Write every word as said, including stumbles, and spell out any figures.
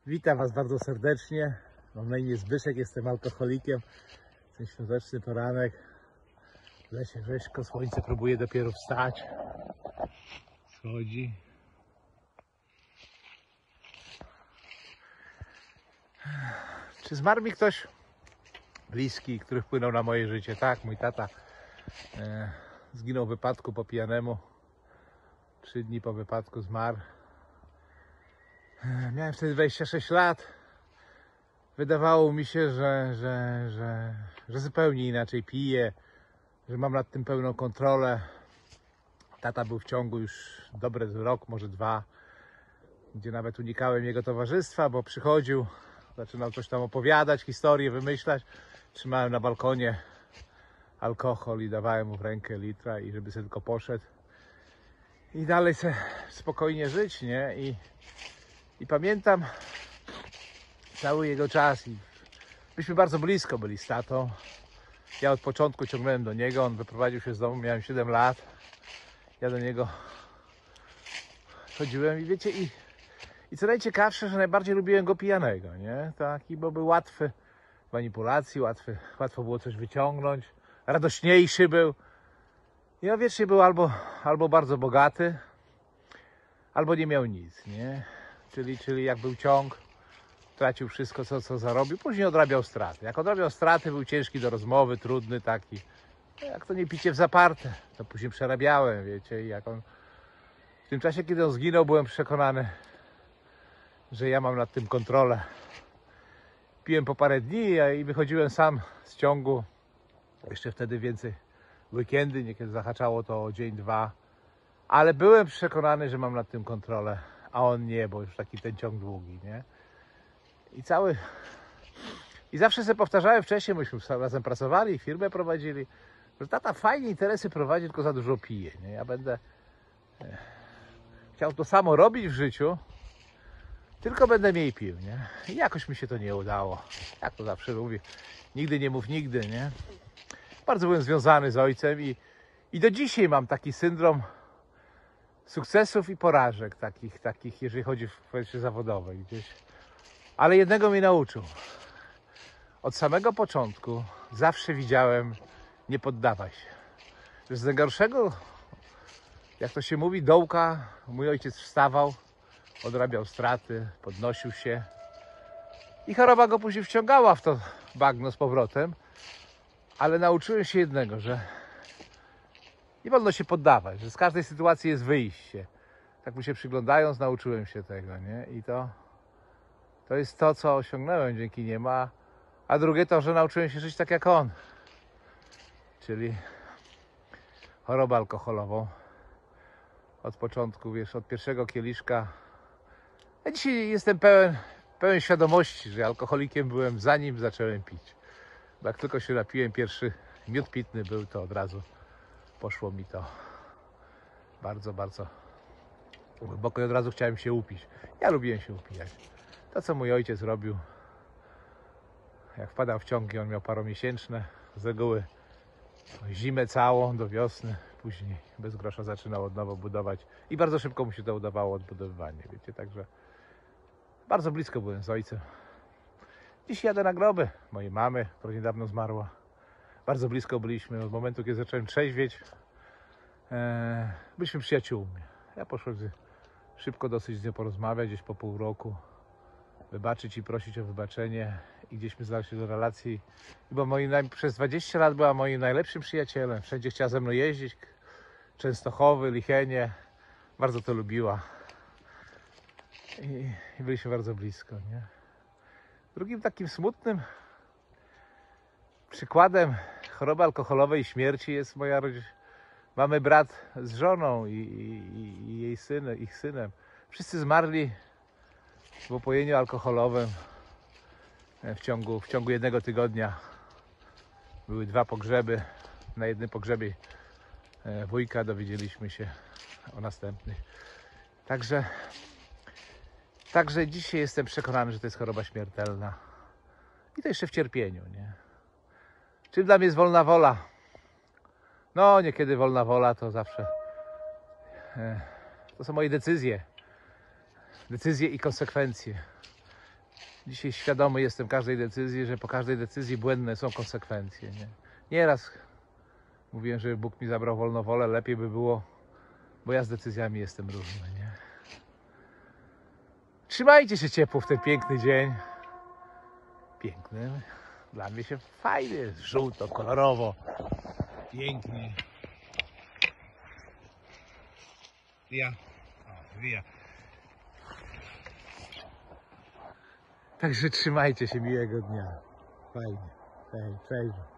Witam Was bardzo serdecznie. Mam na imię Zbyszek, jestem alkoholikiem. Ten świąteczny poranek. W lesie rzeźko, słońce próbuje dopiero wstać. Schodzi. Czy zmarł mi ktoś bliski, który wpłynął na moje życie? Tak, mój tata e, zginął w wypadku po pijanemu. Trzy dni po wypadku zmarł. E, miałem wtedy dwadzieścia sześć lat. Wydawało mi się, że, że, że, że zupełnie inaczej piję, że mam nad tym pełną kontrolę. Tata był w ciągu już dobry rok, może dwa, gdzie nawet unikałem jego towarzystwa, bo przychodził, zaczynał coś tam opowiadać, historię wymyślać. Trzymałem na balkonie alkohol i dawałem mu w rękę litra, i żeby sobie tylko poszedł i dalej sobie spokojnie żyć, nie? I, i pamiętam cały jego czas i byliśmy bardzo blisko byli z tatą. Ja od początku ciągnąłem do niego, on wyprowadził się z domu, miałem siedem lat. Ja do niego chodziłem i wiecie, i, i co najciekawsze, że najbardziej lubiłem go pijanego, nie? Taki, bo był łatwy w manipulacji, łatwy, łatwo było coś wyciągnąć, radośniejszy był. I on wiecznie był albo, albo bardzo bogaty, albo nie miał nic, nie? Czyli, czyli jak był ciąg, tracił wszystko, co, co zarobił, później odrabiał straty. Jak odrabiał straty, był ciężki do rozmowy, trudny taki. Jak to nie picie w zaparte, to później przerabiałem, wiecie, i jak on... W tym czasie, kiedy on zginął, byłem przekonany, że ja mam nad tym kontrolę. Piłem po parę dni i wychodziłem sam z ciągu. Jeszcze wtedy więcej weekendy, niekiedy zahaczało to o dzień, dwa. Ale byłem przekonany, że mam nad tym kontrolę, a on nie, bo już taki ten ciąg długi, nie? I cały... I zawsze sobie powtarzałem wcześniej, myśmy razem pracowali, firmę prowadzili, że tata fajnie interesy prowadzi, tylko za dużo pije, nie? Ja będę e, chciał to samo robić w życiu, tylko będę mniej pił, nie? I jakoś mi się to nie udało. Jak to zawsze mówię, nigdy nie mów nigdy, nie? Bardzo byłem związany z ojcem i, i do dzisiaj mam taki syndrom sukcesów i porażek takich, takich jeżeli chodzi w kwestii zawodowej gdzieś. Ale jednego mnie nauczył. Od samego początku zawsze widziałem, nie poddawaj się. Że z najgorszego, jak to się mówi, dołka mój ojciec wstawał, odrabiał straty, podnosił się i choroba go później wciągała w to bagno z powrotem. Ale nauczyłem się jednego, że nie wolno się poddawać, że z każdej sytuacji jest wyjście. Tak mu się przyglądając, nauczyłem się tego, nie? I to, to jest to, co osiągnąłem dzięki niemu. A, a drugie to, że nauczyłem się żyć tak jak on. Czyli chorobę alkoholową. Od początku, wiesz, od pierwszego kieliszka. Ja dzisiaj jestem pełen, pełen świadomości, że alkoholikiem byłem, zanim zacząłem pić. Bo jak tylko się napiłem, pierwszy miód pitny był, to od razu poszło mi to bardzo, bardzo głęboko i od razu chciałem się upić. Ja lubiłem się upijać. To, co mój ojciec robił, jak wpadał w ciągi, on miał paromiesięczne, z reguły zimę całą do wiosny, później bez grosza zaczynał od nowa budować i bardzo szybko mu się to udawało, odbudowywanie, wiecie, także bardzo blisko byłem z ojcem. Dziś jadę na groby mojej mamy, która niedawno zmarła. Bardzo blisko byliśmy od momentu, kiedy zacząłem trzeźwieć. Eee, byliśmy przyjaciółmi. Ja poszłem szybko dosyć z nią porozmawiać, gdzieś po pół roku. Wybaczyć i prosić o wybaczenie. I gdzieśmy znaleźli do relacji. Bo moi, przez dwadzieścia lat była moim najlepszym przyjacielem. Wszędzie chciała ze mną jeździć. Częstochowy, Lichenie. Bardzo to lubiła. I, i byliśmy bardzo blisko, nie? Drugim takim smutnym przykładem choroby alkoholowej i śmierci jest moja rodzina. Mamy brat z żoną i, i, i jej syn, ich synem. Wszyscy zmarli w opojeniu alkoholowym w ciągu, w ciągu jednego tygodnia. Były dwa pogrzeby. Na jednym pogrzebie wujka dowiedzieliśmy się o następnych. Także Także dzisiaj jestem przekonany, że to jest choroba śmiertelna. I to jeszcze w cierpieniu, nie? Czym dla mnie jest wolna wola? No, niekiedy wolna wola to zawsze... E, to są moje decyzje. Decyzje i konsekwencje. Dzisiaj świadomy jestem każdej decyzji, że po każdej decyzji błędne są konsekwencje. Nie? Nieraz mówiłem, że Bóg mi zabrał wolną wolę, lepiej by było, bo ja z decyzjami jestem różny. Nie? Trzymajcie się ciepło w ten piękny dzień. Piękny. Dla mnie się fajnie jest, żółto, kolorowo, pięknie. Ja. O, ja. Także trzymajcie się, miłego dnia. Fajnie. Cześć, cześć.